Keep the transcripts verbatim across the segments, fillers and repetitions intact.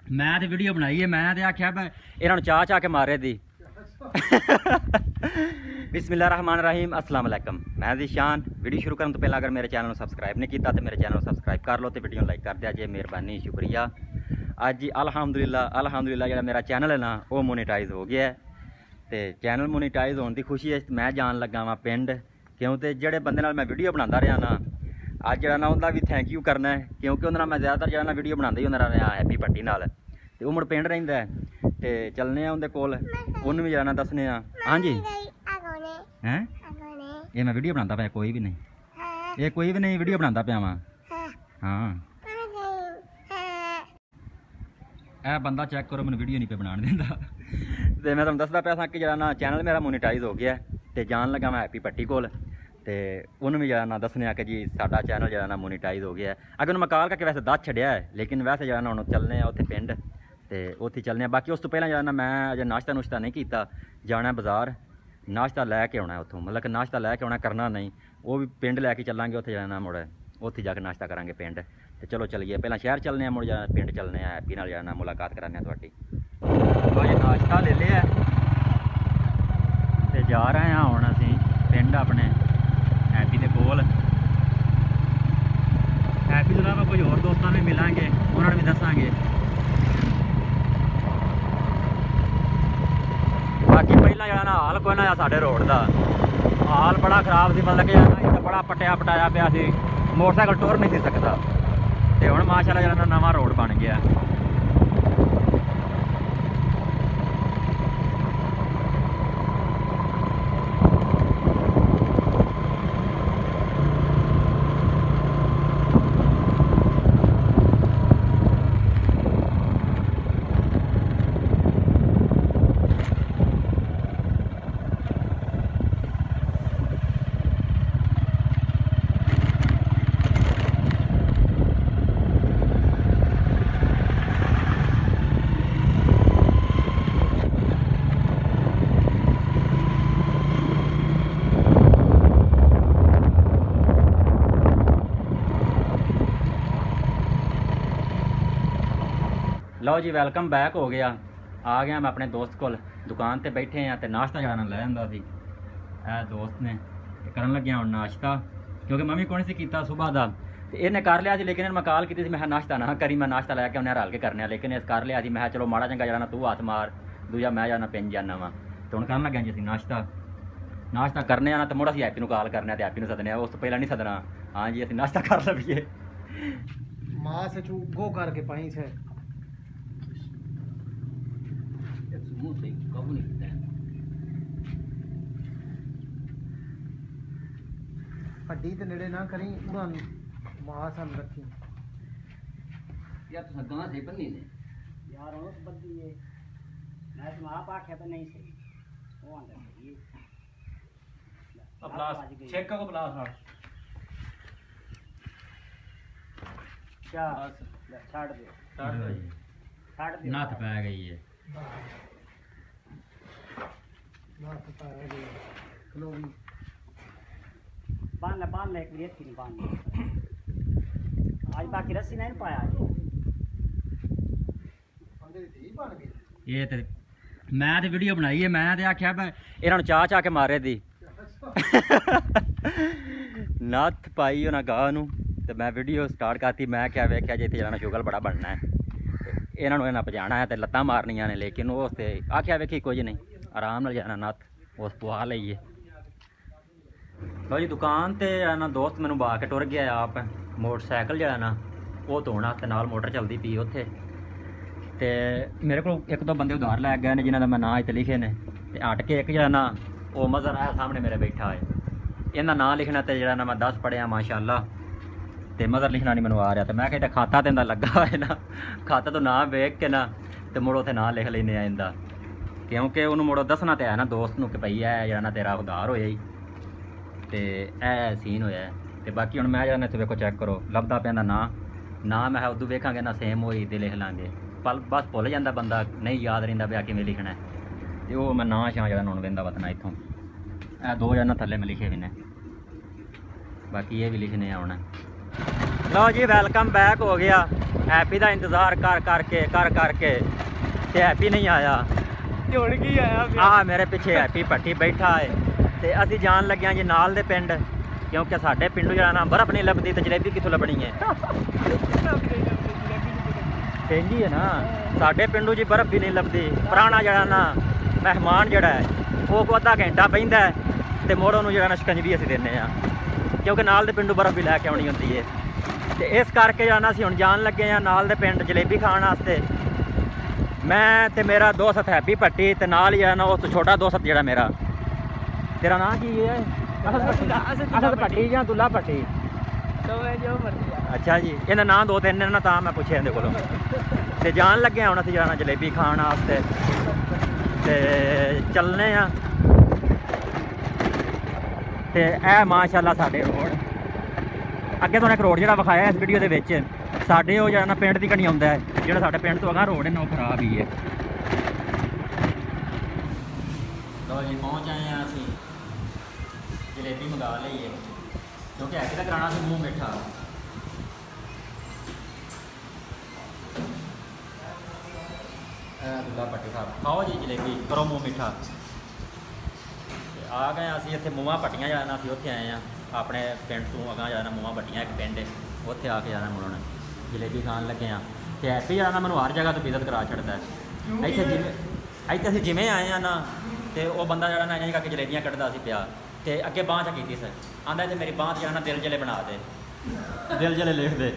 मैं तो वीडियो बनाई है, मैं तो आख्या इन्होंने चाह चाह के मारे दी। बिस्मिल्लाहिर्रहमानिर्रहीम, अस्सलाम वालेकुम। मैं ज़ीशान। वीडियो शुरू करने तो पहले अगर मेरे चैनल को सब्सक्राइब नहीं किया तो मेरे चैनल को सब्सक्राइब कर लो, तो वीडियो लाइक कर दिया जे, मेहरबानी शुक्रिया। अज जी अल्हम्दुलिल्लाह अल्हम्दुलिल्लाह जो मेरा चैनल है ना वो मोनेटाइज हो गया है। तो चैनल मोनेटाइज होने की खुशी है मैं जान लगा वा पिंड, क्यों तो जेडे बंदे नाल मैं वीडियो बनाता रहा ना अज जरा ना उनका भी थैंक यू करना है, क्योंकि उन्होंने मैं ज़्यादातर जो ना वीडियो बनाता ही उन्होंने रहा हैप्पी भट्टी नाल, तो वो मुड़ पिंड रहिंदा है। तो चलने उनके कोल उन्होंने भी जाना दसने। हाँ जी हैं ये मैं वीडियो बनाता पाया, कोई भी नहीं, ये कोई भी नहीं वीडियो बनाता पाया वहाँ। हाँ ए बंदा चेक करो, मैंने वीडियो नहीं पे बनाने देता। तो मैं तुम दसदा पाया कि जरा ना चैनल मेरा मोनेटाइज हो गया, तो जान लगा मैं हैप्पी भट्टी कोल, तो उन्होंने भी जरा ना दसने कि जी साडा चैनल जरा ना मोनेटाइज हो गया है। अगर उन्होंने मकाल करके वैसे दस छड़िया है, लेकिन वैसे जरा ना हम चलने उत्थे पिंड, तो उत्थे चलने। बाकी उस तो पहले जरा ना मैं अजे नाश्ता नुश्ता नहीं किया, जाना बाजार नाश्ता लैके आना उत्थों, मतलब कि नाश्ता लैके आना करना नहीं, वो भी पिंड लैके चलांगे, उत्थे जाना मुड़ उत्थे जाके नाश्ता करांगे पिंड। तो चलो चलिए पहला शहर चलने मुड़ जाना पिंड चलने, हैप्पी नाल जाना मुलाकात कराने थोड़ी। तो नाश्ता ले लिया तो जा रहे हैं हुण असीं पिंड अपने हैप्पी दे कोल। हैप्पी तो इलावा कोई होर दोस्तों भी मिलांगे, उन्होंने भी दसांगे। बाकी पहला जो ना हाल कोई ना साढ़े रोड का हाल बड़ा खराब सी, मतलब कि बड़ा पटिया पटाया पिया सी, मोटरसाइकिल टुर नहीं सी सकता, तो हुण माशाअल्लाह जो नवा रोड बन गया। लो जी वेलकम बैक हो गया, आ गया मैं अपने दोस्त को दुकान पर बैठे हैं, तो नाश्ता जाना लै आंदा सी ए दोस्त ने करन लग्या हुण नाश्ता, क्योंकि मम्मी कौन सी किया सुबह का, तो इन्हें कर लिया, लेकिन मैं कॉल की मैं नाश्ता ना करी, मैं नाश्ता लैके उन्हें रल के करने, लेकिन इस कर लिया, मैं चलो माड़ा चंगा जाना तू हथ मार, दूजा मैं जाना पिंड जाना वा, तो हूँ कर लग्या जी अं नाश्ता नाश्ता करने आना, तो मुड़ा अं हैप्पी कॉल करने, हैप्पी सदने, उस तो पहले नहीं सदना। हाँ जी असं नाश्ता कर लवीए मां से गो करके पाई से हड्डी ते नेड़े ना करी, उड़ान मां सन रखी यार तुम गां से बन्नी ने यार उस बद्दी है, मैं तुम आप आखे तो नहीं सही वो आंदा सही प्लास चेक का को प्लास हां क्या छाड़ दे छाड़ दो जी, छाड़ दे नाथ पै गई है, नाथ पै गई लो बांध ले बांध ले एक मिनट की बांध ले, आज बाकी रस्सी नहीं पाया आज अंदर थी बन गई। ये तो मैं तो वीडियो बनाई है, मैं तो आख्या इन्होंने चाह चाह के मारे दी। नत्थ पाई उन्हें गाह नूं, तो मैं वीडियो स्टार्ट करती, मैं क्या वेख्या जी इत्थे जाना शुगल बड़ा बनना है, इन्होंने इन्हें भजाना है, तो लत्तां मारनियां ने, लेकिन उस ते आख्या वेखी कुछ नहीं, आराम नाल जाना नत्थ उस पुआ लईए। लो जी दुकान ते ना दोस्त मैनू बा के टुर गया, आप मोटरसाइकिल जो ना वो धोना, तो नाल मोटर चलती पी उत्थे, तो मेरे को एक दो बंदे उधार लै गए ने जिन्हों का मैं नाम इत्ते लिखे ने, तो अट के एक जो ना वो मज़र आया सामने मेरे बैठा है, इन्दा नाम लिखना, तो जो ना मैं दस पढ़िया माशाअल्लाह, तो मज़र लिखना नहीं मैनू आ रहा, तो मैं कहता खाता तो इंदा लगा है ना, खाता तो नाम वेख के ना तो मुड़ो उत्थे नाम लिख लेने इंदा, क्योंकि उन्होंने मुड़ो दसना तो है ना दोस्त नूं कि भई है जो ना तेरा उधार होया ही, तो यह सीन होया है। तो बाकी हुण मैं जो इत्थे वेखो चेक करो लभदा पिया ना ना मैं उदू वेखांगे ना सेम होई तो लिख लांगे, पल बस भुल जाता बंदा, नहीं याद रहिंदा पिया किवें लिखना है, तो वो मैं ना शां जो हुण वेंदा वतना इत्थों, ए दो जना थल्ले मैं लिखे भी ने, बाकी ये भी लिखने आना। ਲਓ ਜੀ ਵੈਲਕਮ ਬੈਕ ਹੋ ਗਿਆ। ਹੈਪੀ ਦਾ ਇੰਤਜ਼ਾਰ ਕਰ ਕਰਕੇ ਕਰ ਕਰਕੇ ਤੇ ਹੈਪੀ ਨਹੀਂ ਆਇਆ। ਝੁੜ ਕੀ ਆਇਆ ਆ ਮੇਰੇ ਪਿੱਛੇ ਹੈਪੀ ਭੱਟੀ ਬੈਠਾ ਹੈ ਤੇ ਅਸੀਂ ਜਾਣ ਲੱਗਿਆ ਜੀ ਨਾਲ ਦੇ ਪਿੰਡ, ਕਿਉਂਕਿ ਸਾਡੇ ਪਿੰਡੋਂ ਜਿਹੜਾ ਨਾ ਬਰਫ਼ ਨਹੀਂ ਲੱਭਦੀ ਤੇ ਜਲੇਬੀ ਕਿੱਥੋਂ ਲੱਭਣੀ ਹੈ। ਕਹਿੰਦੀ ਹੈ ਨਾ ਸਾਡੇ ਪਿੰਡੋਂ ਜੀ ਬਰਫ਼ ਵੀ ਨਹੀਂ ਲੱਭਦੀ। ਪੁਰਾਣਾ ਜਿਹੜਾ ਨਾ ਮਹਿਮਾਨ ਜਿਹੜਾ ਹੈ ਉਹ ਕੋ ਅੱਧਾ ਘੰਟਾ ਬਹਿੰਦਾ ਹੈ ਤੇ ਮੁੜ ਉਹਨੂੰ ਜਿਹੜਾ ਨਾ ਸ਼ਿਕੰਜਵੀ ਅਸੀਂ ਦਿੰਦੇ ਹਾਂ, ਕਿਉਂਕਿ ਨਾਲ ਦੇ ਪਿੰਡੋਂ ਬਰਫ਼ ਵੀ ਲੈ ਕੇ ਆਉਣੀ ਹੁੰਦੀ ਹੈ। ਤੇ ਇਸ ਕਰਕੇ ਜਿਹੜਾ ਨਾ ਅਸੀਂ ਹੁਣ ਜਾਣ ਲੱਗੇ ਹਾਂ ਨਾਲ ਦੇ ਪਿੰਡ ਜਲੇਬੀ ਖਾਣ ਵਾਸਤੇ। ਮੈਂ ਤੇ ਮੇਰਾ ਦੋਸਤ ਹੈਪੀ ਭੱਟੀ ਤੇ ਨਾਲ ਹੀ ਜਿਹੜਾ ਨਾ ਉਸ ਤੋਂ ਛੋਟਾ ਦੋਸਤ ਜਿਹੜਾ ਮੇਰਾ, ਤੇਰਾ ਨਾਂ ਕੀ ਹੈ? ਅਸਦ ਭੱਟੀ ਜਾਂ ਦੁੱਲਾ ਭੱਟੀ? ਜੋ ਮਰਜ਼ੀ ਆ। ਅੱਛਾ ਜੀ, ਇਹਦਾ ਨਾਂ ਦੋ ਤਿੰਨ ਨੇ ਨਾ ਤਾਂ ਮੈਂ ਪੁੱਛਿਆ ਇਹਦੇ ਕੋਲੋਂ। ਤੇ ਜਾਣ ਲੱਗੇ ਹੁਣ ਅਸੀਂ ਜਾਣਾ ਜਲੇਬੀ ਖਾਣ ਵਾਸਤੇ ਤੇ ਚੱਲਨੇ ਆ। ਤੇ ਇਹ ਮਾਸ਼ਾਅੱਲਾ ਸਾਡੇ ਰੋਡ ਅੱਗੇ ਤੁਹਾਨੂੰ ਇੱਕ ਰੋਡ ਜਿਹੜਾ ਵਿਖਾਇਆ ਇਸ ਵੀਡੀਓ ਦੇ ਵਿੱਚ, ਸਾਡੇ ਉਹ ਜਿਹੜਾ ਨਾ ਪਿੰਡ ਦੀ ਕਣੀ ਆਉਂਦਾ ਹੈ, ਜਿਹੜਾ ਸਾਡੇ ਪਿੰਡ ਤੋਂ ਅਗਾਂਹ ਰੋਡ ਹੈ ਨਾ ਉਹ ਖਰਾਬ ਹੀ ਹੈ। ਲਓ ਜੀ ਪਹੁੰਚ ਆਏ ਹਾਂ ਅਸੀਂ, ਜਲੇਬੀ ਮੰਗਾ ਲਈ ਹੈ ਕਿਉਂਕਿ ਐਸੇ ਦਾ ਕਰਾਣਾ ਸੀ ਮੂੰਹ ਮਿੱਠਾ। ਦੁੱਲਾ ਭੱਟੀ ਸਾਹਿਬ ਖਾਓ ਜੀ ਜਲੇਬੀ, ਕਰੋ ਮੂੰਹ ਮਿੱਠਾ। ਆ ਗਏ ਅਸੀਂ ਇੱਥੇ ਮੂੰਹਾਂ ਭੱਟੀਆਂ ਜਾਣਾ, ਅਸੀਂ ਉੱਥੇ ਆਏ ਹਾਂ ਆਪਣੇ ਪਿੰਡ ਤੋਂ ਅਗਾਂਹ ਜਾਣਾ ਮੂੰਹਾਂ ਭੱਟੀਆਂ ਇੱਕ ਪਿੰਡ ਹੈ, ਉੱਥੇ ਆ ਕੇ ਜਾਣਾ ਮੁੜਨ ਜਲੇਬੀ ਖਾਣ ਲੱਗੇ ਹਾਂ। ਤੇ ਹੈਪੀ ਜਾਣਾ ਮੈਨੂੰ ਹਰ ਜਗ੍ਹਾ ਤੋਂ ਬੇਇੱਜ਼ਤ ਕਰਾ ਛੱਡਦਾ ਹੈ। ਇੱਥੇ ਜਿਵੇਂ ਇੱਥੇ ਅਸੀਂ ਜਿਵੇਂ ਆਏ ਹਾਂ ਨਾ ਤੇ ਉਹ ਬੰਦਾ ਜਿਹੜਾ ਨਾ ਇੰਝ ਕਰਕੇ ਜਲੇਬੀਆਂ ਕੱਢਦਾ ਸੀ ਪਿਆ ਤੇ ਅੱਗੇ ਬਾਂਹ 'ਚ ਕੀਤੀ ਸਰ ਆਂਦਾ ਤੇ ਮੇਰੀ ਬਾਂਹ 'ਚ ਜਾਣਾ ਦਿਲ ਜਲੇ ਬਣਾ ਦੇ, ਦਿਲ ਜਲੇ ਲਿਖ ਦੇ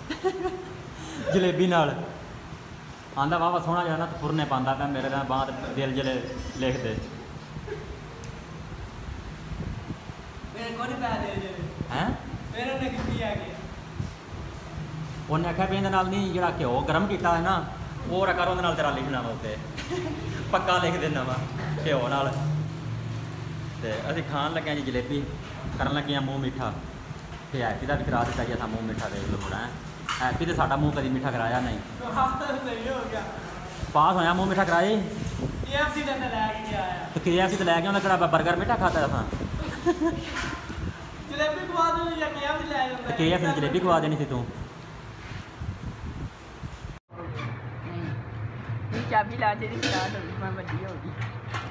ਜਲੇਬੀ ਨਾਲ। ਆਂਦਾ ਵਾਹ ਵਾਹ ਸੋਹਣਾ ਜਿਹੜਾ ਨਾ ਫੁਰਨੇ ਪਾਉਂਦਾ ਪਿਆ ਮੇਰੇ ਨਾਲ ਬਾਂਹ 'ਤੇ ਦਿਲ ਜਲੇ ਲਿਖ ਦੇ। ਹੈਂ ਉਹਨੇ ਆਖਿਆ ਵੀ ਇਹਦੇ ਨਾਲ ਨਹੀਂ, ਜਿਹੜਾ ਘਿਓ ਗਰਮ ਕੀਤਾ ਹੈ ਨਾ ਉਹ ਰਕਰ ਉਹਦੇ ਨਾਲ ਤੇਰਾ ਲਿਖਣਾ ਵਾ ਉੱਤੇ, ਪੱਕਾ ਲਿਖ ਦੇਣਾ ਵਾ ਘਿਓ ਨਾਲ। ਤੇ ਅਸੀਂ ਖਾਣ ਲੱਗੇ ਜੀ ਜਲੇਬੀ, ਕਰਨ ਲੱਗੇ ਹਾਂ ਮੂੰਹ ਮਿੱਠਾ। ਤੇ ਹੈਪੀ ਦਾ ਵੀ ਕਰਾ ਦਿੱਤਾ ਜੀ ਅਸਾਂ ਮੂੰਹ ਮਿੱਠਾ ਦੇਖ ਲਓ ਮੁੜਾ। ਹੈਪੀ ਤੇ ਸਾਡਾ ਮੂੰਹ ਕਦੀ ਮਿੱਠਾ ਕਰਾਇਆ ਨਹੀਂ, ਪਾਸ ਹੋਇਆ ਮੂੰਹ ਮਿੱਠਾ ਕਰਾਏ। ਕੇ ਐਫ ਸੀ ਤੇ ਲੈ ਕੇ ਆਉਂਦਾ, ਕਿਹੜਾ ਬਰਗਰ ਮਿੱਠਾ ਖਾਤਾ ਅਸਾਂ। ਜਲੇਬੀ ਖਵਾ ਦੇ ਜਾਂ ਕੇ ਐਫ ਸੀ ਲੈ ਜਾਂਦਾ। ਕੇ ਐਫ ਸੀ ਜਲੇਬੀ ਖਵਾ ਦੇਣੀ ਸੀ ਤੂੰ। ਚਾਬੀ ਲਾ ਦੇ ਦੀ ਸਟਾਰਟ ਹੋ ਗਈ, ਮੈਂ ਵੱਡੀ ਹੋ ਗਈ।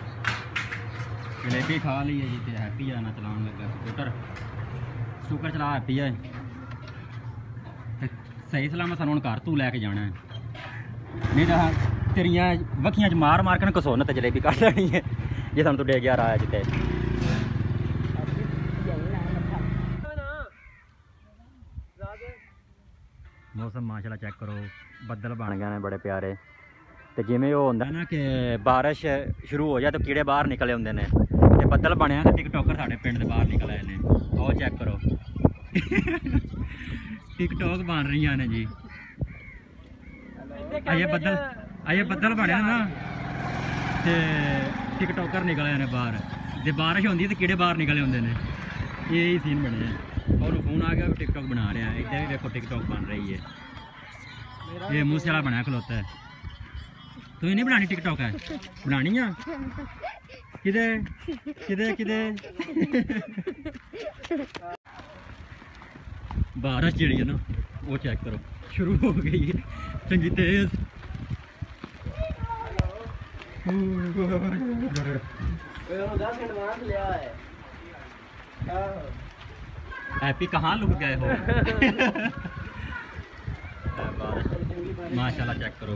ਜਲੇਬੀ ਖਾ ਲਈ ਹੈ ਜੀ ਤੇ ਹੈਪੀ ਆ ਨਾ ਚਲਾਉਣ ਲੱਗਾ ਸਕੂਟਰ। ਸਕੂਟਰ ਚਲਾ ਹੈਪੀ ਹੈ ਤੇ ਸਹੀ ਸਲਾਮਤ ਸਾਨੂੰ ਹੁਣ ਘਰ ਤੂੰ ਲੈ ਕੇ ਜਾਣਾ ਹੈ, ਨਹੀਂ ਤਾਂ ਤੇਰੀਆਂ ਵੱਖੀਆਂ 'ਚ ਮਾਰ ਮਾਰ ਕੇ ਕਸੋਨ ਤੇ ਜਲੇਬੀ ਕੱਢ ਲੈਣੀ ਹੈ ਜੇ ਸਾਨੂੰ ਤੂੰ ਡੇ ਗਿਆ ਰਾਹ ਜਿੱਤੇ। ਮੌਸਮ ਮਾਸ਼ਾਅੱਲਾ ਚੈੱਕ ਕਰੋ, ਬੱਦਲ ਬਣ ਗਏ ਨੇ ਬੜੇ ਪਿਆਰੇ। ਤੇ ਜਿਵੇਂ ਉਹ ਹੁੰਦਾ ਨਾ ਕਿ ਬਾਰਿਸ਼ ਸ਼ੁਰੂ ਹੋ ਜਾਏ ਤਾਂ ਕੀੜੇ ਬਾਹਰ ਨਿਕਲੇ ਹੁੰਦੇ ਨੇ, ਤੇ ਬੱਦਲ ਬਣਿਆ ਤੇ ਟਿਕਟੋਕਰ ਸਾਡੇ ਪਿੰਡ ਦੇ ਬਾਹਰ ਨਿਕਲ ਆਏ ਨੇ। ਉਹ ਚੈੱਕ ਕਰੋ ਟਿਕਟੋਕ ਬਣ ਰਹੀਆਂ ਨੇ ਜੀ। ਅਜੇ ਬੱਦਲ ਅਜੇ ਬੱਦਲ ਬਣਿਆ ਨਾ ਤੇ ਟਿਕਟੋਕਰ ਨਿਕਲੇ ਨੇ ਬਾਹਰ, ਜੇ ਬਾਰਿਸ਼ ਹੁੰਦੀ ਤੇ ਕੀੜੇ ਬਾਹਰ ਨਿਕਲੇ ਹੁੰਦੇ ਨੇ। ਇਹ ਹੀ ਸੀਨ ਬਣਿਆ। ਉਹਨੂੰ ਫੋਨ ਆ ਗਿਆ ਟਿਕਟੋਕ ਬਣਾ ਰਿਹਾ, ਇੱਦਾਂ ਵੀ ਵੇਖੋ ਟਿਕਟੋਕ ਬਣ ਰਹੀ ਹੈ। ਇਹ ਮੂਸੇ ਵਾਲਾ ਬਣਿਆ ਖਲੋਤਾ ਹੈ। ਤੂੰ ਨਹੀਂ ਬਣਾਣੀ ਟਿਕਟੋਕ ਹੈ, ਬਣਾਣੀ ਆ ਕਿਦੇ ਕਿਦੇ ਕਿਦੇ। ਬਾਰਿਸ਼ ਜਿਹੜੀ ਹੈ ਨਾ ਉਹ ਚੈੱਕ ਕਰੋ ਸ਼ੁਰੂ ਹੋ ਗਈ ਹੈ ਚੰਗੀ ਤੇਜ਼। हैप्पी कहाँ लुक गए हो? माशाल्लाह चेक करो,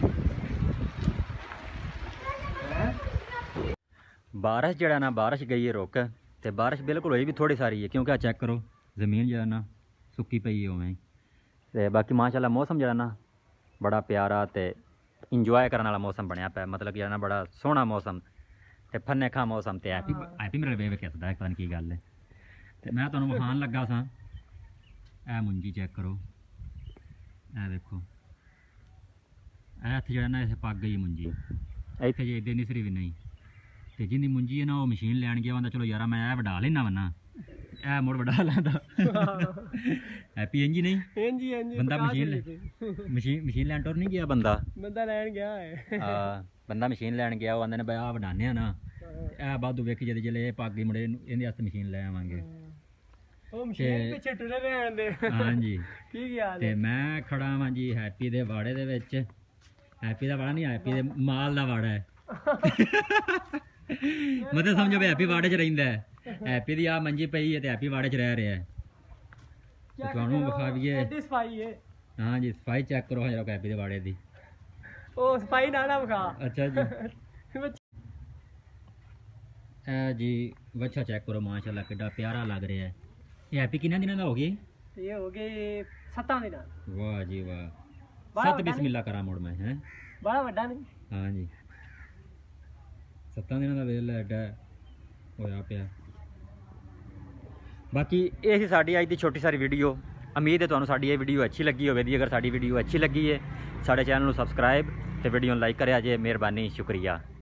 बारिश जड़ा ना बारिश गई है रुक, ते बारिश बिल्कुल हुई भी थोड़ी सारी है क्योंकि चेक करो जमीन जरा ना सुक्की पई है उवें। ते बाकी माशाल्लाह मौसम जरा ना बड़ा प्यारा ते इंजॉय करने वाला मौसम बनया पाया, मतलब कि ना बड़ा सोहना मौसम ते फन्ने खा मौसम। ते हैप्पी हैप्पी मेरे वे वेख हसदा पता नहीं की गल है। ते मैं तुहानूं विखाण लगा सां, ए मुंजी चेक करो, ए देखो ए इत्थे जिहड़ा ना इत्थे पग गई मुंजी, इत्थे जे इद्दे निसरी भी नहीं। ते जिंदी मुंजी है ना वो मशीन लैन गया, बंदा चलो यार मैं ए वडा लेना वना, ए मुड़ वडा लैंदा। हैप्पी इंजी नहीं इंजी इंजी बंदा मशीन मशीन मशीन लैन टुर नहीं गया, बंदा बंदा लैन गया है। हां बंदा मशीन लैन गया, वो आंदे ने भाई आ वडाने ना ए बादू वेखी जदे जले पग गई मुड़े इहदे वास्ते मशीन ले आवांगे। ਉਹ ਮਸ਼ੀਨ ਪਿੱਛੇ ਟੁਰੇ ਰਹਿਣ ਦੇ ਹਾਂਜੀ ਕੀ ਗਿਆ ਤੇ ਮੈਂ ਖੜਾ ਵਾਂ ਜੀ ਹੈਪੀ ਦੇ ਵਾੜੇ ਦੇ ਵਿੱਚ। ਹੈਪੀ ਦਾ ਵਾੜਾ ਨਹੀਂ, ਹੈਪੀ ਦੇ ਮਾਲ ਦਾ ਵਾੜਾ ਹੈ। ਮਤਲਬ ਸਮਝੋ ਵੀ ਹੈਪੀ ਵਾੜੇ 'ਚ ਰਹਿੰਦਾ ਹੈ। ਹੈਪੀ ਦੀ ਆ ਮੰਜੀ ਪਈ ਹੈ ਤੇ ਹੈਪੀ ਵਾੜੇ 'ਚ ਰਹਿ ਰਿਹਾ ਹੈ। ਤੇ ਤੁਹਾਨੂੰ ਵਿਖਾਈਏ। ਐਡੀ ਸਫਾਈ ਹੈ। ਹਾਂਜੀ ਸਫਾਈ ਚੈੱਕ ਕਰੋ ਜਰਾ ਹੈਪੀ ਦੇ ਵਾੜੇ ਦੀ। ਉਹ ਸਫਾਈ ਨਾ ਨਾ ਵਿਖਾ। ਅੱਛਾ ਜੀ ਇਹ ਜੀ ਵੱਛਾ ਚੈੱਕ ਕਰੋ, ਮਾਸ਼ਾਅੱਲਾ ਕਿੱਡਾ ਪਿਆਰਾ ਲੱਗ ਰਿਹਾ ਹੈ। ਇਹ ਹੈਪੀ ਕਿੰਨਾ ਦਿਨਾਂ ਦਾ ਹੋ ਗਿਆ? ਇਹ ਹੋ ਗਏ ਸੱਤਾਂ ਦਿਨਾਂ। ਵਾਹ ਜੀ ਵਾਹ। ਬੜਾ ਸਤ ਵੱਡਾ ਬਿਸਮਿਲ੍ਲਾ ਕਰਾਂ ਮੁੜ ਮੈਂ ਹੈ। ਬੜਾ ਵੱਡਾ ਨਹੀਂ। ਹਾਂਜੀ ਸੱਤਾਂ ਦਿਨਾਂ ਦਾ ਵੇਲਾ ਐਡਾ ਹੋਇਆ ਪਿਆ। ਬਾਕੀ ਇਹ ਸੀ ਸਾਡੀ ਅੱਜ ਦੀ ਛੋਟੀ ਸਾਰੀ ਵੀਡੀਓ। ਉਮੀਦ ਹੈ ਤੁਹਾਨੂੰ ਸਾਡੀ ਇਹ ਵੀਡੀਓ ਅੱਛੀ ਲੱਗੀ ਹੋਵੇਗੀ। ਅਗਰ ਸਾਡੀ ਵੀਡੀਓ ਅੱਛੀ ਲੱਗੀ ਹੈ ਸਾਡੇ ਚੈਨਲ ਨੂੰ ਸਬਸਕ੍ਰਾਈਬ ਤੇ ਵੀਡੀਓ ਨੂੰ ਲਾਈਕ ਕਰਿਆ ਜੇ। ਮਿਹਰਬਾਨੀ, ਸ਼ੁਕਰੀਆ।